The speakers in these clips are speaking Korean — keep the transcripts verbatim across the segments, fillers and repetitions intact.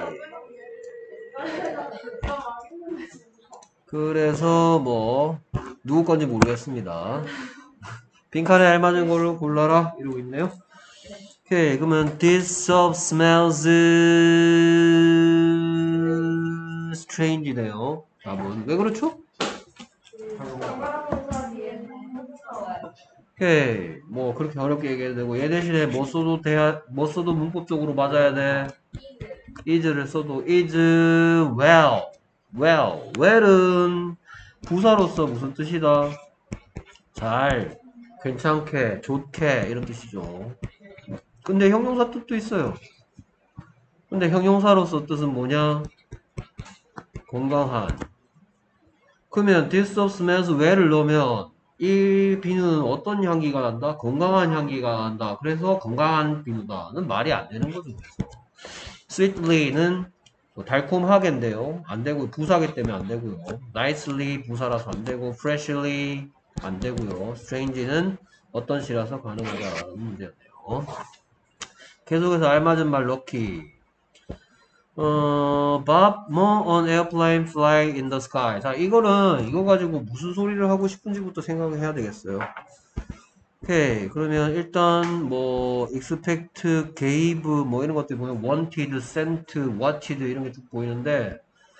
그래서 뭐 누구 건지 모르겠습니다. 빈칸에 알맞은 걸로 골라라 이러고 있네요. 오케이, 그러면 this soap smells strange네요. 답은 왜 그렇죠? 오케이, 뭐 그렇게 어렵게 얘기해도 되고 얘 대신에 뭐 써도 돼야 뭐 써도 문법적으로 맞아야 돼. is를 써도 is well, well, well은 부사로서 무슨 뜻이다? 잘, 괜찮게, 좋게 이런 뜻이죠. 근데 형용사 뜻도 있어요. 근데 형용사로서 뜻은 뭐냐? 건강한. 그러면 this soap smells well을 넣으면 이 비누는 어떤 향기가 난다? 건강한 향기가 난다. 그래서 건강한 비누다는 말이 안 되는 거죠. sweetly는 뭐 달콤하게인데요. 안 되고 부사기 때문에 안 되고요. nicely 부사라서 안 되고 freshly 안 되고요. strange는 어떤 시라서 가능하다라는 문제였네요. 계속해서 알맞은 말 넣기. 어, Bob, more on airplane fly in the sky. 자, 이거는 이거 가지고 무슨 소리를 하고 싶은지부터 생각을 해야 되겠어요. 오케이. 그러면 일단 뭐 expect, gave 뭐 이런 것들 보면 wanted, sent, wanted 이런 게 쭉 보이는데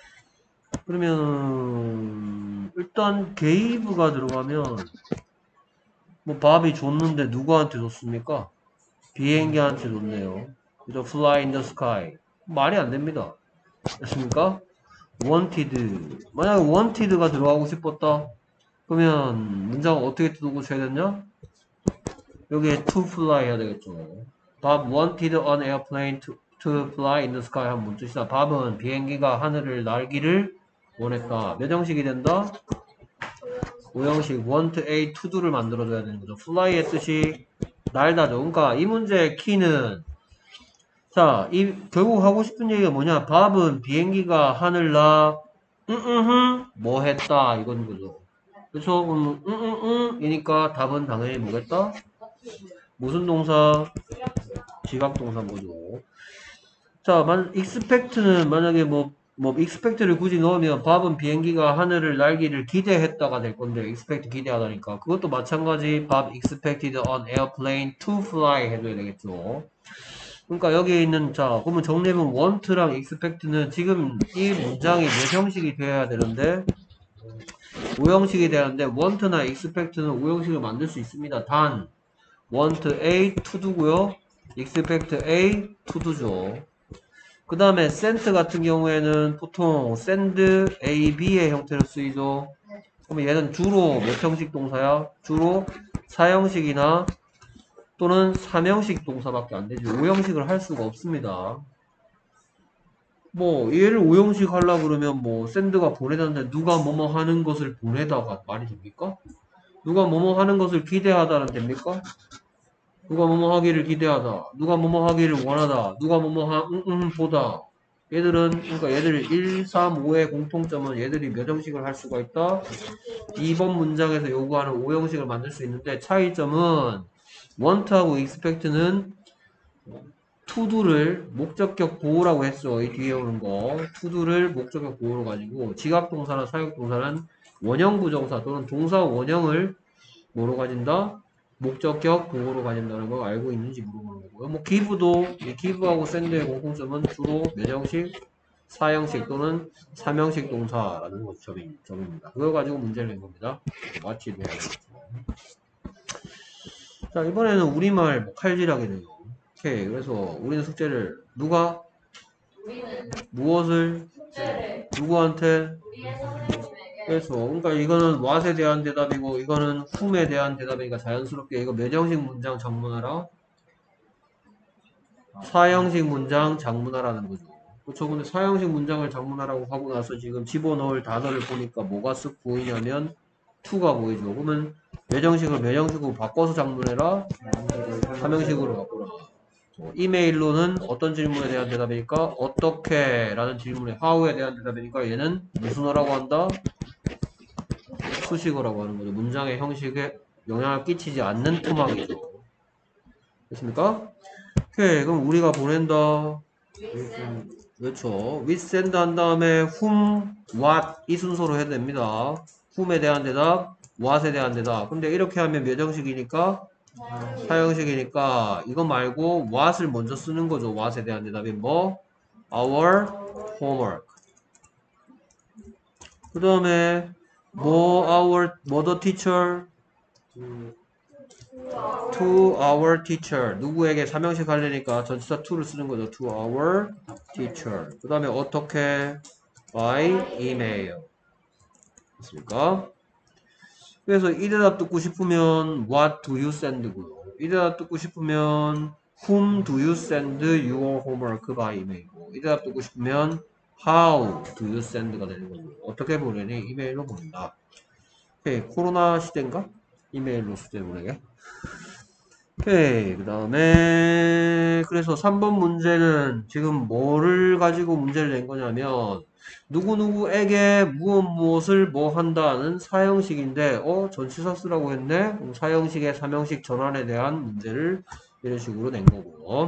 그러면 일단 gave가 들어가면 뭐 밥이 줬는데 누구한테 줬습니까? 비행기한테 줬네요. 그죠? fly in the sky. 말이 안 됩니다. 됐습니까? wanted. 만약에 wanted가 들어가고 싶었다. 그러면 문장 어떻게 뜯어고쳐야 되냐? 여기에 to fly 해야 되겠죠. Bob wanted an airplane to, to fly in the sky 하면 뭔 뜻이다? 밥은 비행기가 하늘을 날기를 원했다. 몇 형식이 된다? 오 형식 want a to do를 만들어줘야 되는 거죠. fly의 뜻이 날다죠. 그러니까 이 문제의 키는 자, 이 결국 하고 싶은 얘기가 뭐냐? 밥은 비행기가 하늘 나 응응응 뭐 했다 이건 거죠. 그렇죠? 그럼 응응응 이니까 답은 당연히 뭐겠다? 무슨 동사? 지각동사인 거죠. 자, 만 expect는 만약에 뭐, 뭐 expect를 굳이 넣으면 밥은 비행기가 하늘을 날기를 기대했다가 될 건데 expect 기대하다니까 그것도 마찬가지 밥 expected an airplane to fly 해줘야 되겠죠. 그러니까 여기에 있는 자 그러면 정리해보면 want랑 expect는 지금 이 문장이 몇 형식이 되어야 되는데 오 형식이 되는데 want나 expect는 오 형식을 만들 수 있습니다. 단 want A to do고요. expect A to do죠. 그 다음에 sent 같은 경우에는 보통 send A, B의 형태로 쓰이죠. 그러면 얘는 주로 몇 형식 동사야? 주로 사 형식이나 또는 삼 형식 동사밖에 안 되죠. 오 형식을 할 수가 없습니다. 뭐 얘를 오 형식 하려고 그러면 뭐 send가 보내다는데 누가 뭐뭐 하는 것을 보내다가 말이 됩니까? 누가 뭐뭐 하는 것을 기대하다는 됩니까? 누가 뭐뭐 하기를 기대하다. 누가 뭐뭐 하기를 원하다. 누가 뭐뭐 하, 응, 응, 보다. 얘들은, 그러니까 얘들 일, 삼, 오의 공통점은 얘들이 몇 형식을 할 수가 있다? 이 번 문장에서 요구하는 오 형식을 만들 수 있는데 차이점은 want하고 expect는 to do를 목적격 보호라고 했어. 이 뒤에 오는 거. to do를 목적격 보호로 가지고 지각동사나 사역동사는 원형 부정사 또는 동사 원형을 뭐로 가진다? 목적격 보호로 가진다는 걸 알고 있는지 물어보는 거고요. 뭐 give도 이 give하고 send의 공통점은 주로 몇 형식? 사 형식 또는 삼 형식 동사라는 것 점이, 점입니다. 그걸 가지고 문제를 낸 겁니다. 마치도 해야 되겠죠. 자, 이번에는 우리말 뭐 칼질하게 돼요. 오케이. 그래서 우리는 숙제를 누가? 우리는 무엇을? 숙제를 누구한테? 우리의 선생님에게 그래서 그러니까 이거는 what에 대한 대답이고 이거는 whom에 대한 대답이니까 자연스럽게 이거 몇 형식 문장 장문하라? 사 형식 문장 장문하라는 거죠. 그렇죠. 근데 사 형식 문장을 장문하라고 하고 나서 지금 집어넣을 단어를 보니까 뭐가 쓱 보이냐면 to가 보이죠. 그러면 몇 형식을 몇 형식으로 바꿔서 장문해라? 삼 형식으로 바꾸라. 어, 이메일로는 어떤 질문에 대한 대답이니까 어떻게 라는 질문에 how에 대한 대답이니까 얘는 무슨 어라고 한다? 수식어라고 하는 거죠. 문장의 형식에 영향을 끼치지 않는 토막이죠. 됐습니까? 오케이. 그럼 우리가 보낸다. 윌슨 그렇죠. with send 한 다음에 whom, what 이 순서로 해야 됩니다. whom에 대한 대답, what에 대한 대답. 근데 이렇게 하면 몇 형식이니까? 사형식이니까 이거 말고 what을 먼저 쓰는 거죠. what에 대한 대답이 뭐? our homework. 그 다음에 뭐 our mother teacher to our teacher. 누구에게 삼형식 하려니까 전치사 to를 쓰는 거죠. to our teacher. 그 다음에 어떻게? by email. 됐습니까? 그래서 이 대답 듣고 싶으면 what do you send고요. 이 대답 듣고 싶으면 whom do you send your homework by email고. 이 대답 듣고 싶으면 how do you send가 되는 거고. 어떻게 보내니? 이메일로 보낸다. 오케이. 코로나 시대인가? 이메일로 수대 보내게. 오케이. 그 다음에 그래서 삼 번 문제는 지금 뭐를 가지고 문제를 낸 거냐면 누구누구에게 무엇 무엇을 뭐 한다는 사형식인데 어? 전치사 쓰라고 했네? 사형식의 삼형식 전환에 대한 문제를 이런 식으로 낸 거고.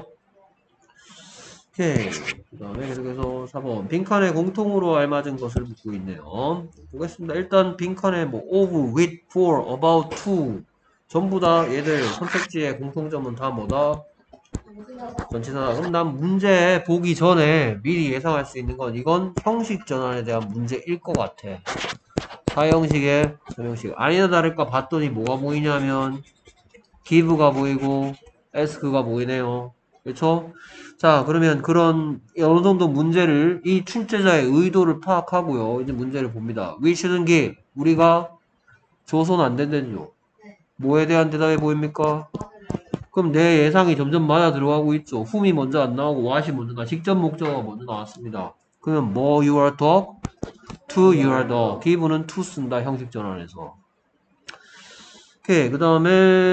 오케이. 그 다음에 계속해서 사 번 빈칸에 공통으로 알맞은 것을 묻고 있네요. 보겠습니다. 일단 빈칸에 뭐 of, with, for, about, to 전부 다 얘들 선택지의 공통점은 다 뭐다? 전치사다. 그럼 난 문제 보기 전에 미리 예상할 수 있는 건 이건 형식 전환에 대한 문제일 것 같아. 사형식의 전형식. 아니나 다를까 봤더니 뭐가 보이냐면 give가 보이고 ask가 보이네요. 그렇죠? 자, 그러면 그런 어느 정도 문제를 이 출제자의 의도를 파악하고요. 이제 문제를 봅니다. We shouldn't give. 우리가 줘서는 안 된다죠. 뭐에 대한 대답이 보입니까? 그럼 내 예상이 점점 맞아 들어가고 있죠. whom이 먼저 안 나오고 what이 먼저 나. 직접 목적어가 먼저 나왔습니다. 그러면 뭐 your dog? to your dog. give는 to 쓴다. 형식 전환에서. 오케이. 그 다음에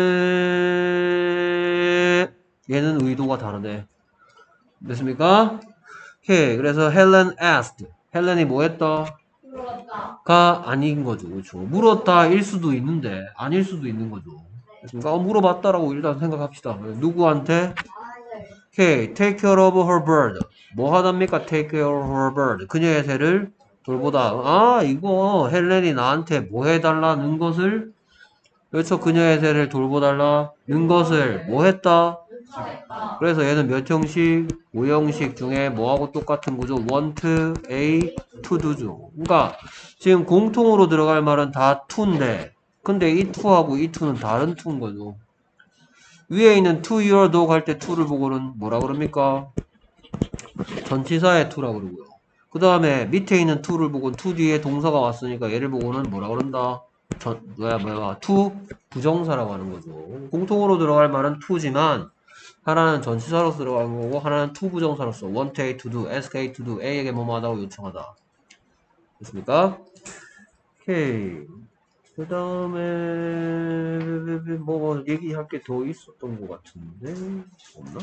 얘는 의도가 다르네. 됐습니까? 오케이. 그래서 헬렌 asked. 헬렌이 뭐 했다? 물어봤다. 가 아닌 거죠. 그렇죠. 물었다 일 수도 있는데 아닐 수도 있는 거죠. 됐습니까? 어, 물어봤다라고 일단 생각합시다. 누구한테? 오케이. take care of her bird. 뭐 하답니까? take care of her bird. 그녀의 새를 돌보다. 아, 이거 헬렌이 나한테 뭐 해달라는 것을 그렇죠. 그녀의 새를 돌보달라는 것을 뭐 했다? 요청했다. 그래서 얘는 몇 형식? 오 형식 중에 뭐하고 똑같은 구조? want, a, to do죠. 그러니까 지금 공통으로 들어갈 말은 다 to인데 근데 이 to하고 이 to는 다른 to인 거죠. 위에 있는 to your dog 할 때 to를 보고는 뭐라 그럽니까? 전치사의 to라 그러고요. 그 다음에 밑에 있는 to를 보고는 to 뒤에 동사가 왔으니까 얘를 보고는 뭐라 그런다? 전, 뭐야, 뭐야, to 부정사라고 하는 거죠. 공통으로 들어갈 말은 to지만 하나는 전치사로 들어가는 거고 하나는 to 부정사로서 want A to do, ask A to do, A에게 뭐뭐 하다고 요청하다. 됐습니까? 오케이. 그 다음에 뭐 얘기할 게 더 있었던 것 같은데 없나?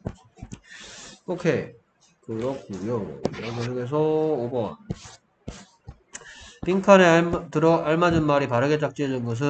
오케이. 그렇고요. 그래서 오 번 빈칸에 알, 들어, 알맞은 말이 바르게 짝지어진 것은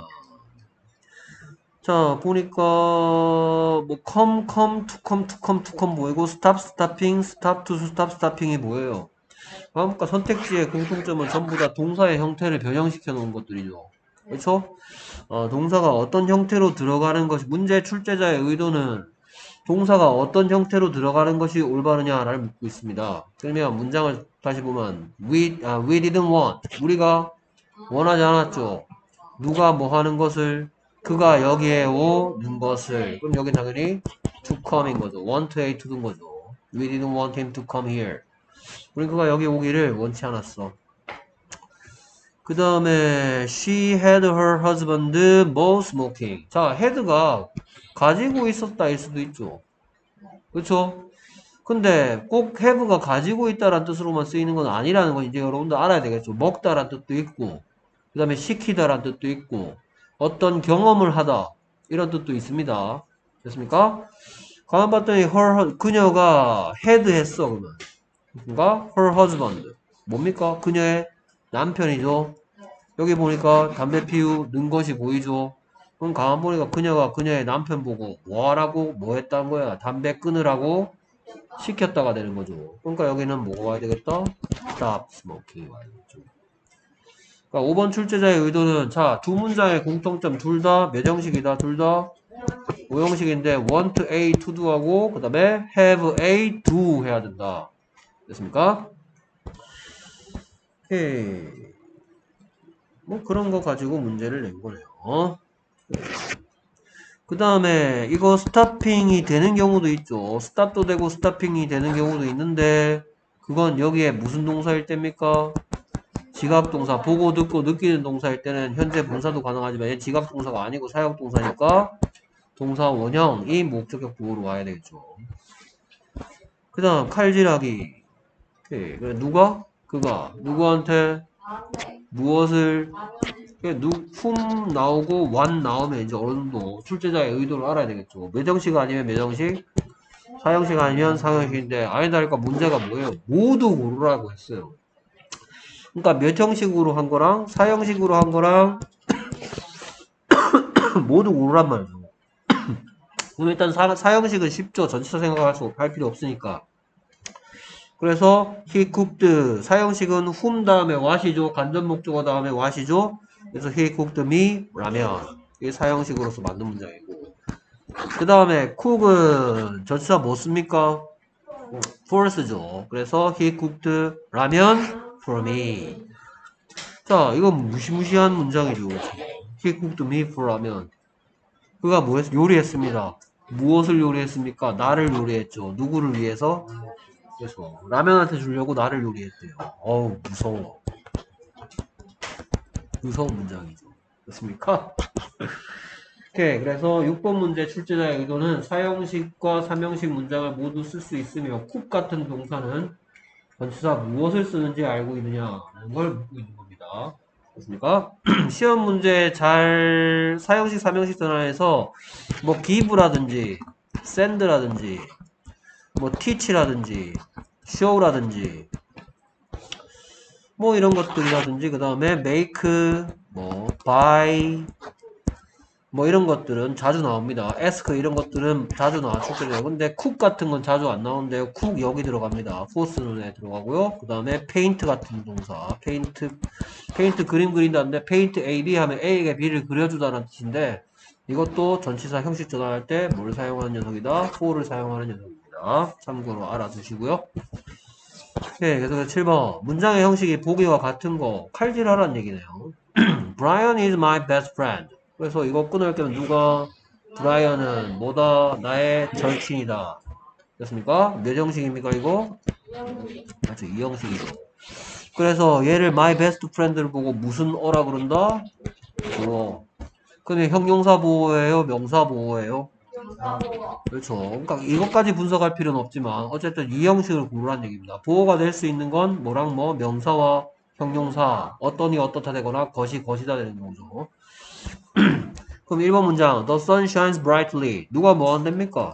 자 보니까 뭐 come, come, to come, to come, to come 보이고 stop, stopping, stop, to stop, stopping이 뭐예요? 그러니까 선택지의 공통점은 전부 다 동사의 형태를 변형시켜 놓은 것들이죠. 그렇죠? 어, 동사가 어떤 형태로 들어가는 것이 문제 출제자의 의도는 동사가 어떤 형태로 들어가는 것이 올바르냐를 묻고 있습니다. 그러면 문장을 다시 보면 we, 아, we didn't want 우리가 원하지 않았죠. 누가 뭐 하는 것을 그가 여기에 오는 것을 그럼 여기 당연히 to come인 거죠. want A to 든 거죠. We didn't want him to come here. 우리 그가 여기 오기를 원치 않았어. 그 다음에 she had her husband more smoking. 자, had가 가지고 있었다 일 수도 있죠. 그렇죠? 근데 꼭 have가 가지고 있다라는 뜻으로만 쓰이는 건 아니라는 건 이제 여러분들 알아야 되겠죠. 먹다라는 뜻도 있고 그 다음에 시키다라는 뜻도 있고 어떤 경험을 하다 이런 뜻도 있습니다. 됐습니까? 가만 봤더니 her, 그녀가 had 했어 그러면 그러니까 her husband 뭡니까? 그녀의 남편이죠. 여기 보니까 담배 피우는 것이 보이죠. 그럼 가만 보니까 그녀가 그녀의 남편 보고 뭐하라고 뭐 했다는 거야? 담배 끊으라고 시켰다가 되는 거죠. 그러니까 여기는 뭐가 와야 되겠다? stop smoking 와야 되겠죠. 그러니까 오 번 출제자의 의도는 자, 두 문장의 공통점 둘 다 몇 형식이다? 둘 다 오형식인데 want A to do 하고 그 다음에 have A do 해야 된다. 됐습니까? 오케이. 뭐 그런 거 가지고 문제를 낸 거네요. 그 다음에 이거 스타핑이 되는 경우도 있죠. 스탑도 되고 스타핑이 되는 경우도 있는데 그건 여기에 무슨 동사일 때입니까? 지각동사. 보고 듣고 느끼는 동사일 때는 현재 분사도 가능하지만 얘 지각동사가 아니고 사역동사니까 동사 원형이 목적격 부호로 와야 되겠죠. 그 다음 칼질하기. 오케이. 그래, 누가? 그가 누구한테 무엇을 누, 품 나오고 완 나오면 이제 어느 정도 출제자의 의도를 알아야 되겠죠. 몇 형식 아니면 몇 형식? 사형식 아니면 사형식인데 아니다니까 문제가 뭐예요? 모두 고르라고 했어요. 그러니까 몇 형식으로 한 거랑 사형식으로 한 거랑 모두 고르란 말이죠. 그럼 일단 사, 사형식은 쉽죠. 전치사 생각할 수 할 필요 없으니까. 그래서 he cooked 사형식은 whom 다음에 what이죠. 간접 목적어 다음에 what이죠. 그래서 he cooked me 라면. 이게 사형식으로서 만든 문장이고. 그 다음에 cook은 전치사 뭐 씁니까? force죠. 그래서 he cooked 라면 for me. 자, 이건 무시무시한 문장이죠. he cooked me for 라면. 그가 뭐 했, 요리했습니다. 무엇을 요리했습니까? 나를 요리했죠. 누구를 위해서? 그래서 라면한테 주려고 나를 요리했대요. 어우 무서워. 무서운 문장이죠. 그렇습니까? 오케이. 그래서 육 번 문제 출제자의 의도는 사형식과 삼형식 문장을 모두 쓸 수 있으며 쿡 같은 동사는 전치사 무엇을 쓰는지 알고 있느냐는 걸 묻고 있는 겁니다. 그렇습니까? 시험 문제 잘 사형식 삼형식 전환해서 뭐 give라든지 send라든지 뭐 teach라든지 show라든지 뭐 이런 것들이라든지 그 다음에 make 뭐 buy 뭐 이런 것들은 자주 나옵니다. ask 이런 것들은 자주 나와 출제돼요. 근데 cook 같은 건 자주 안 나오는데요. cook 여기 들어갑니다. force는 들어가고요. 그 다음에 paint 같은 동사 paint paint 그림 그린다는데 paint A, B 하면 A에게 B를 그려주다는 뜻인데 이것도 전치사 형식 전환할 때 뭘 사용하는 녀석이다? for를 사용하는 녀석입니다. 참고로 알아두시고요. 네, 그래서 칠 번 문장의 형식이 보기와 같은 거 칼질하라는 얘기네요. Brian is my best friend. 그래서 이거 끊을 때는 누가 브라이언은 뭐다? 나의 절친이다. 됐습니까? 몇 형식입니까 이거? 맞죠, 이 형식이죠. 그래서 얘를 my best friend를 보고 무슨 어라 그런다? 보호. 근데 형용사 보호예요? 명사 보호예요? 그렇죠. 그러니까 이것까지 분석할 필요는 없지만 어쨌든 이 형식을 고르라는 얘기입니다. 보호가 될 수 있는 건 뭐랑 뭐 명사와 형용사 어떠니 어떻다 되거나 것이 것이다 되는 거죠. 그럼 일 번 문장 The sun shines brightly 누가 뭐 한답니까?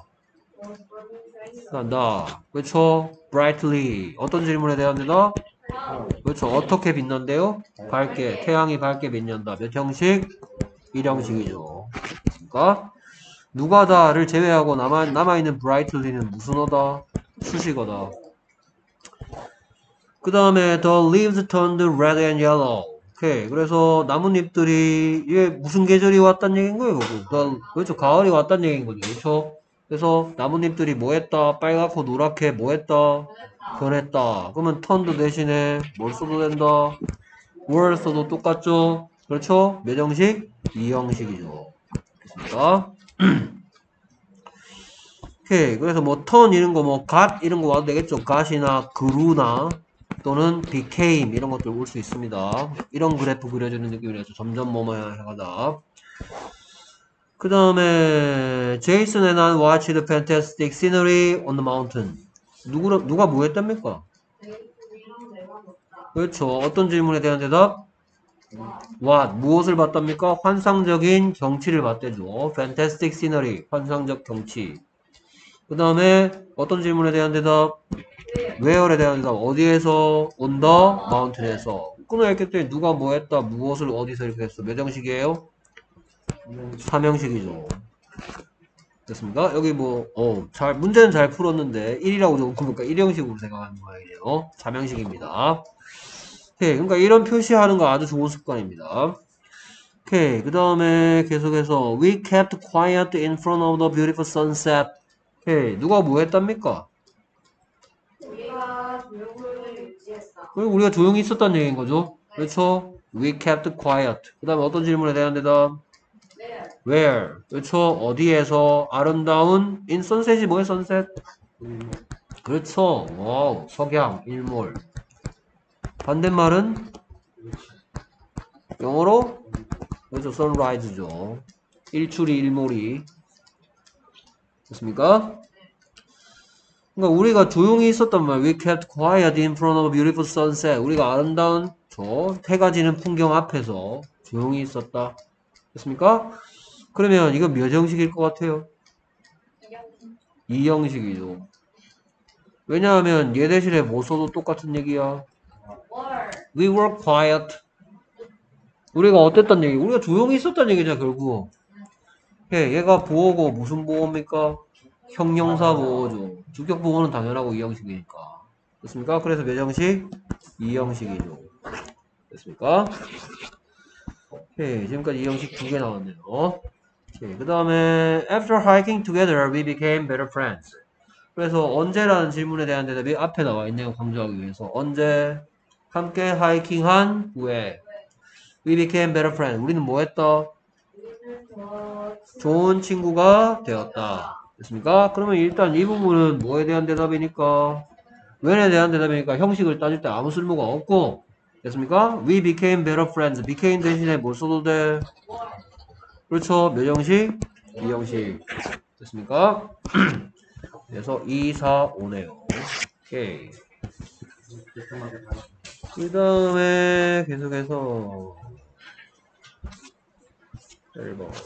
나 그렇죠. brightly 어떤 질문에 대한데다? 그렇죠. 어떻게 빛난대요? 밝게 태양이 밝게 빛난다. 몇 형식? 일 형식이죠. 그러니까 누가 다를 제외하고 남아, 남아있는 brightly는 무슨 어다? 수식어다. 그 다음에 the leaves turned red and yellow. 오케이. 그래서 나뭇잎들이 이게 무슨 계절이 왔단 얘기인 거예요. 그거. 그렇죠. 가을이 왔단 얘기인 거죠. 그렇죠. 그래서 나뭇잎들이 뭐 했다? 빨갛고 노랗게 뭐 했다? 변했다. 그러면 turned 대신에 뭘 써도 된다? were 써도 똑같죠. 그렇죠. 몇 형식? 이 형식이죠. 됐습니까? 오케이. 그래서 뭐 turn 이런 거 뭐 got 이런 거 와도 되겠죠. got이나 grew나 또는 became 이런 것들 올 수 있습니다. 이런 그래프 그려주는 느낌이라서 점점 뭐뭐야 해가다. 그 다음에 제이슨 and I watched the fantastic scenery on the mountain. 누구 누가 뭐 했답니까? 그렇죠. 어떤 질문에 대한 대답? What 무엇을 봤답니까? 환상적인 경치를 봤대죠. fantastic scenery 환상적 경치. 그 다음에 어떤 질문에 대한 대답? where에 대한 대답 어디에서? on the mountain에서. 끊어있기 때문에 누가 뭐 했다 무엇을 어디서 이렇게 했어. 몇 형식이에요? 삼 형식이죠. 됐습니까? 여기 뭐, 어, 잘, 문제는 잘 풀었는데, 일이라고 적으니까 일형식으로 생각하는 모양이네요. 삼형식입니다. 오케이. 그러니까 이런 표시하는 거 아주 좋은 습관입니다. 오케이. 그 다음에 계속해서, we kept quiet in front of the beautiful sunset. 오케이. 누가 뭐 했답니까? 우리가 조용을 유지했어. 그리고 우리가 조용히 있었다는 얘기인 거죠. 그렇죠? We kept quiet. 그 다음에 어떤 질문에 대한 대답? 네. Where? 그렇죠? 어디에서 아름다운 in sunset이 뭐예요? sunset? 음, 그렇죠. 와우. 석양, 일몰. 반대말은 영어로 그렇죠. sunrise죠. 일출이 일몰이 됐습니까? 그러니까 우리가 조용히 있었단 말. We kept quiet in front of a beautiful sunset. 우리가 아름다운 저 해가 지는 풍경 앞에서 조용히 있었다. 됐습니까? 그러면 이건 몇 형식일 것 같아요? 이 형식이죠. 왜냐하면 얘 대신에 뭐 써도 똑같은 얘기야. 월. We were quiet. 우리가 어땠단 얘기? 우리가 조용히 있었단 얘기잖아, 결국. 예, 얘가 보호고 무슨 보호입니까? 형용사 보호죠. 주격 보호는 당연하고 이 형식이니까. 됐습니까? 그래서 몇 형식? 이 형식이죠. 됐습니까? 오케이, 지금까지 이 형식 두 개 나왔네요. 오케이, 그 다음에 After hiking together, we became better friends. 그래서 언제라는 질문에 대한 대답이 앞에 나와 있네요. 강조하기 위해서. 언제 함께 하이킹한 후에 We became better friends. 우리는 뭐 했다? 우리는 더 좋은 친구가 되었다. 됐습니까? 그러면 일단 이 부분은 뭐에 대한 대답이니까? when에 대한 대답이니까 형식을 따질 때 아무 쓸모가 없고 됐습니까? We became better friends. became 대신에 뭘 써도 돼? 그렇죠. 몇 형식? 이 형식. 됐습니까? 그래서 이, 사, 오네요. 오케이. 그 다음에 계속해서 일 번.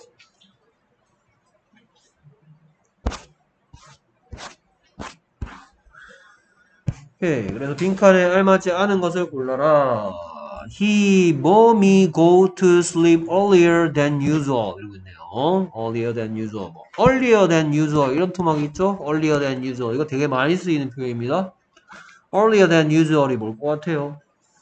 오케이. 그래서 빈칸에 알맞지 않은 것을 골라라. He, mommy, go to sleep earlier than usual. 이러고 있네요. earlier than usual. 뭐, earlier than usual. 이런 토막이 있죠? earlier than usual. 이거 되게 많이 쓰이는 표현입니다. earlier than usual이 뭘 것 같아요?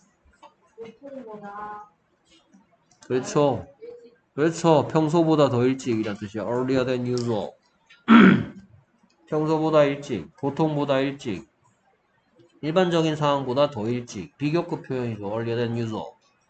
보통보다 그렇죠. 그렇죠. 평소보다 더 일찍이란 뜻이야. earlier than usual. 평소보다 일찍, 보통보다 일찍, 일반적인 상황보다 더 일찍. 비교급 표현이죠. earlier than usual.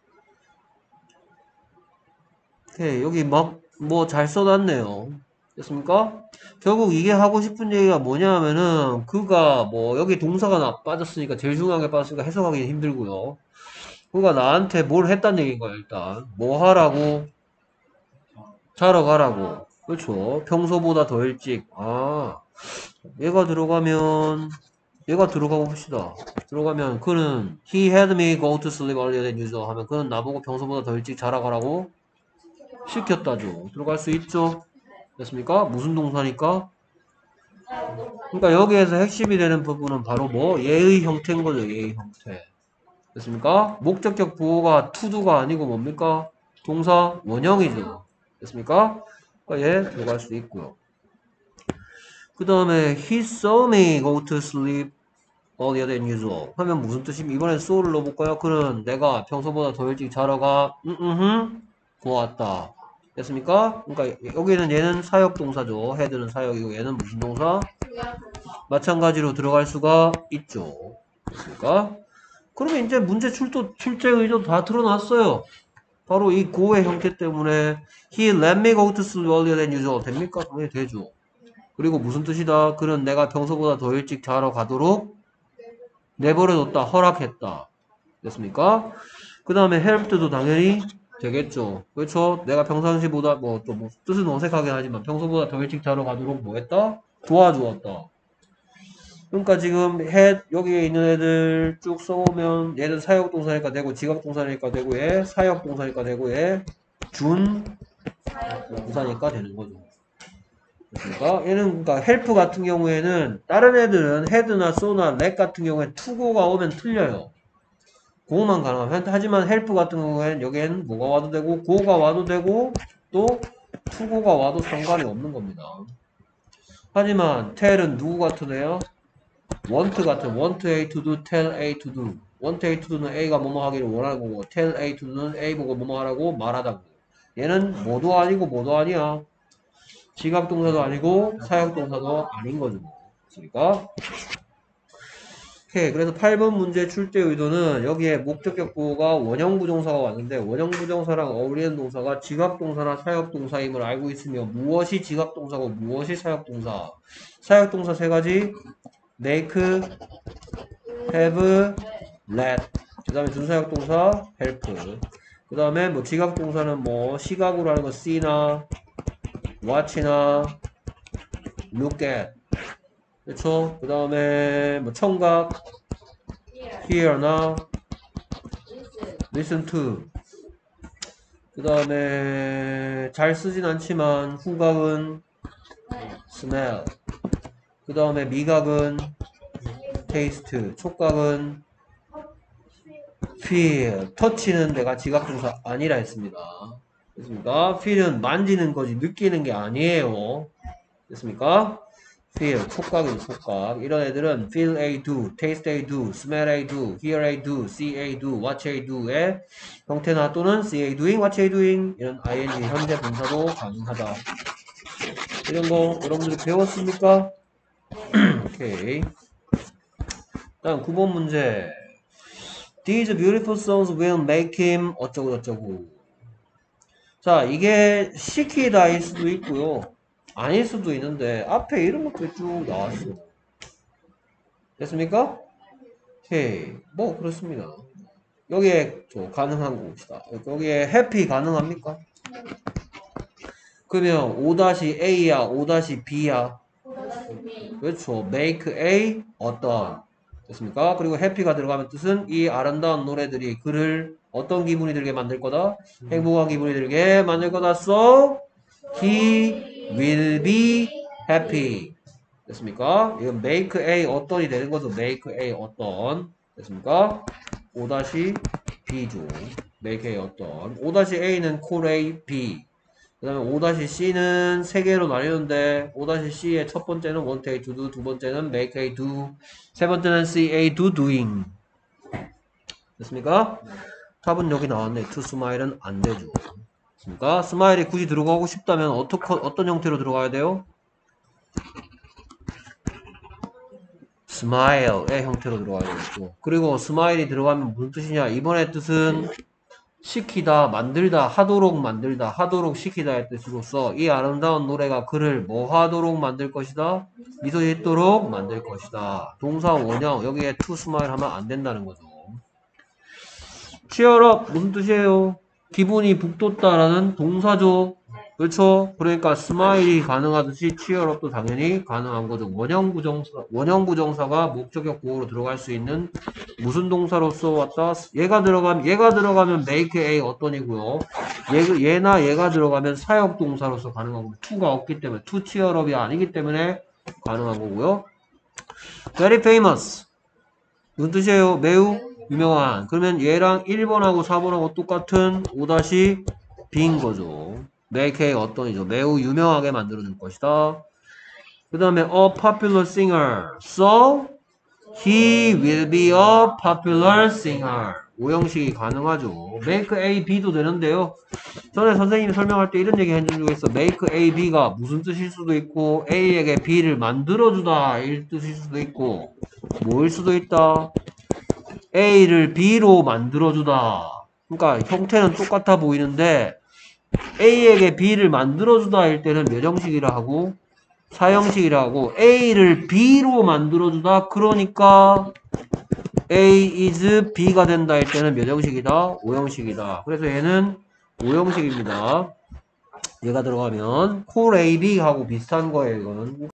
오케이. 여기 막 뭐 잘 써놨네요. 됐습니까? 결국 이게 하고 싶은 얘기가 뭐냐 하면은 그가 뭐 여기 동사가 나 빠졌으니까 제일 중요한 게 빠졌으니까 해석하기 힘들고요. 그가 나한테 뭘 했다는 얘기인 거야 일단. 뭐 하라고? 자러 가라고. 그렇죠. 평소보다 더 일찍. 아, 얘가 들어가면 얘가 들어가고 봅시다. 들어가면 그는 he had me go to sleep earlier than usual 하면 그는 나보고 평소보다 더 일찍 자러 가라고 시켰다죠. 들어갈 수 있죠. 됐습니까? 무슨 동사니까? 그러니까 여기에서 핵심이 되는 부분은 바로 뭐? 얘의 형태인 거죠. 얘의 형태. 됐습니까? 목적격 보호가 to도가 아니고 뭡니까? 동사 원형이죠. 됐습니까? 그러니까 얘 들어갈 수 있고요. 그 다음에 he saw me go to sleep earlier than usual 하면 무슨 뜻입니까? 이번엔 saw를 넣어볼까요? 그는 내가 평소보다 더 일찍 자러 가 음, 음, 보았다. 됐습니까? 그러니까 여기는 얘는 사역 동사죠. 헤드는 사역이고 얘는 무슨 동사? 마찬가지로 들어갈 수가 있죠. 됐습니까? 그러면 이제 문제 출도, 출제 의도 다 드러났어요. 바로 이 고의 형태 때문에 he let me go to sleep earlier than usual 됩니까? 당연히 되죠. 그리고 무슨 뜻이다? 그는 내가 평소보다 더 일찍 자러 가도록 내버려뒀다, 허락했다. 됐습니까? 그 다음에 helped도 당연히 되겠죠. 그렇죠? 내가 평상시보다 뭐 또 뭐 뜻은 어색하긴 하지만 평소보다 더 일찍 자러 가도록 뭐 했다? 도와주었다. 그러니까 지금 해 여기에 있는 애들 쭉 써보면 얘는 사역동사니까 되고 지각동사니까 되고 얘 사역동사니까 되고 얘 준동사니까 되는 거죠. 그러니까 얘는 그러니까 헬프 같은 경우에는 다른 애들은 헤드나 쏘나 렉 같은 경우에 투고가 오면 틀려요. 고만 가능하면 하지만 헬프 같은 경우에는 여기에는 뭐가 와도 되고 고가 와도 되고 또 투고가 와도 상관이 없는 겁니다. 하지만 tell은 누구 같은 애야? want 같은 want A to do, tell A to do. want A to do는 A가 뭐뭐 하기를 원하는 거고 tell A to do는 A 보고 뭐뭐 하라고 말하다고. 얘는 뭐도 아니고 뭐도 아니야. 지각동사도 아니고 사역동사도 아닌 거죠. 그러니까 오케이. 그래서 팔 번 문제 출제 의도는 여기에 목적격보가 원형부정사가 왔는데 원형부정사랑 어울리는 동사가 지각동사나 사역동사임을 알고 있으며 무엇이 지각동사고 무엇이 사역동사. 사역동사 세 가지 make, have, let. 그 다음에 준사역동사 help. 그 다음에 뭐 지각동사는 뭐 시각으로 하는 거 see나 watch나 look at. 그렇죠? 그 다음에 뭐 청각 Here. hear나 Listen. listen to. 그 다음에 잘 쓰진 않지만 후각은 smell. 그 다음에 미각은 taste. 촉각은 feel. 터치는 내가 지각동사 아니라 했습니다. 됐습니까? feel은 만지는 거지 느끼는 게 아니에요. 됐습니까? feel, 촉각이죠, 촉각. 이런 애들은 feel A do, taste A do, smell A do, hear A do, see A do, watch A do의 형태나 또는 see A doing, watch A doing 이런 ing 현재 분사도 가능하다. 이런 거 여러분들이 배웠습니까? 오케이. 다음 구 번 문제. These beautiful songs will make him 어쩌고 저쩌고. 자, 이게 시키다일 수도 있고요. 아닐 수도 있는데 앞에 이런 것들이 쭉 나왔어. 됐습니까? 오케이. 뭐 그렇습니다. 여기에 저 가능한 거 봅시다. 여기에 해피 가능합니까? 그러면 오 에이야 오 비야? 그렇죠. make A 어떤. 됐습니까? 그리고 해피가 들어가면 뜻은 이 아름다운 노래들이 그를 어떤 기분이 들게 만들 거다? 행복한 기분이 들게 만들 거다. So he will be happy. 됐습니까? 이건 make A 어떤이 되는 거죠. make A 어떤. 됐습니까? 오 비죠. make A 어떤. 오 A는 call A, B. 그 다음에 오 씨는 세 개로 나뉘는데 오 씨의 첫 번째는 want A to do, 두 번째는 make A do, 세 번째는 see A do doing. 됐습니까? 답은 여기 나왔네. to smile은 안 되죠. 됐습니까? 스마일이 굳이 들어가고 싶다면 어떻게, 어떤 형태로 들어가야 돼요? 스마일의 형태로 들어가야 되겠고. 그리고 스마일이 들어가면 무슨 뜻이냐? 이번의 뜻은 시키다, 만들다, 하도록 만들다, 하도록 시키다의 뜻으로서 이 아름다운 노래가 그를 뭐 하도록 만들 것이다? 미소 짓도록 만들 것이다. 동사 원형, 여기에 to smile 하면 안 된다는 거죠. cheer up, 무슨 뜻이에요? 기분이 북돋다라는 동사죠. 그렇죠? 그러니까 스마일이 가능하듯이 cheer up도 당연히 가능한 거죠. 원형 부정사, 원형 부정사가 목적격 보호로 들어갈 수 있는 무슨 동사로서 왔다? 얘가 들어가면 얘가 들어가면 make A 어떤이고요. 얘, 얘나 얘가 들어가면 사역 동사로서 가능한 거고 to가 없기 때문에 to cheer up이 아니기 때문에 가능한 거고요. very famous 무슨 뜻이에요? 매우 유명한. 그러면 얘랑 일 번하고 사 번하고 똑같은 오 B인 거죠. make A 어떤이죠. 매우 유명하게 만들어줄 것이다. 그 다음에 a popular singer. So he will be a popular singer. 오형식이 가능하죠. make A, B도 되는데요. 전에 선생님이 설명할 때 이런 얘기 해준 적이 있어. make A, B가 무슨 뜻일 수도 있고 A에게 B를 만들어주다 일 뜻일 수도 있고 뭐일 수도 있다. A를 B로 만들어주다. 그러니까 형태는 똑같아 보이는데 A에게 B를 만들어주다 할 때는 몇 형식이라 하고 사형식이라 하고 A를 B로 만들어주다 그러니까 A is B가 된다 할 때는 몇 형식이다? 오 형식이다. 그래서 얘는 오 형식입니다. 얘가 들어가면 콜 A, B하고 비슷한 거예요. 이거는